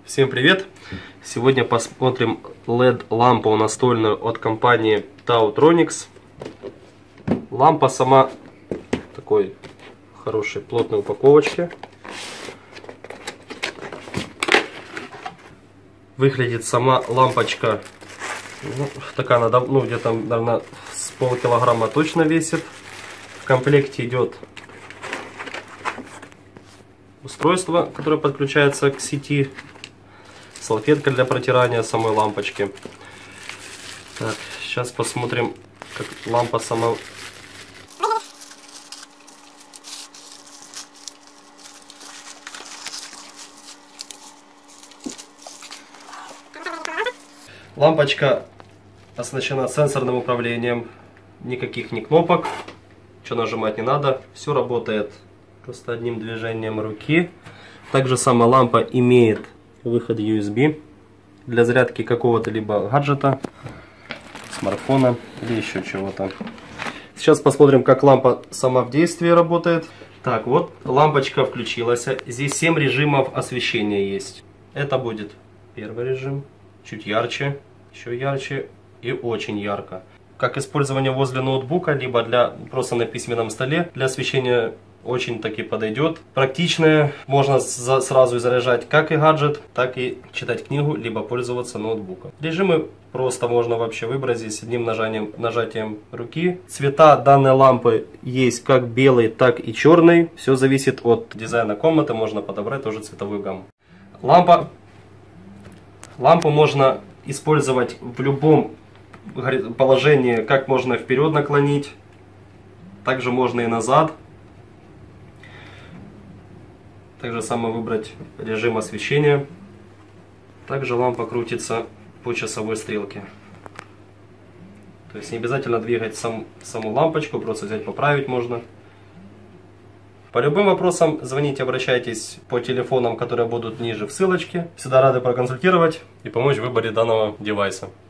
Всем привет! Сегодня посмотрим LED-лампу настольную от компании Tautronics. Лампа сама в такой хорошей плотной упаковочке. Выглядит сама лампочка, такая она, где-то, наверное, с полкилограмма точно весит. В комплекте идет устройство, которое подключается к сети. Салфетка для протирания самой лампочки. Так, сейчас посмотрим, как лампа сама. Лампочка оснащена сенсорным управлением. Никаких ни кнопок, что нажимать не надо. Все работает просто одним движением руки. Также сама лампа имеет выход USB для зарядки какого-то либо гаджета, смартфона или еще чего-то. Сейчас посмотрим, как лампа сама в действии работает. Так, вот лампочка включилась. Здесь 7 режимов освещения есть. Это будет первый режим, чуть ярче, еще ярче и очень ярко. Как использование возле ноутбука, либо просто на письменном столе, для освещения очень таки подойдет. Практичное, можно сразу заряжать как и гаджет, так и читать книгу, либо пользоваться ноутбуком. Режимы просто можно вообще выбрать здесь одним нажатием руки. Цвета данной лампы есть как белый, так и черный. Все зависит от дизайна комнаты, можно подобрать тоже цветовую гамму. Лампу можно использовать в любом положении, как можно вперед наклонить, также можно и назад. Также самое выбрать режим освещения. Также лампа крутится по часовой стрелке. То есть не обязательно двигать саму лампочку, просто взять поправить можно. По любым вопросам звоните, обращайтесь по телефонам, которые будут ниже в ссылочке. Всегда рады проконсультировать и помочь в выборе данного девайса.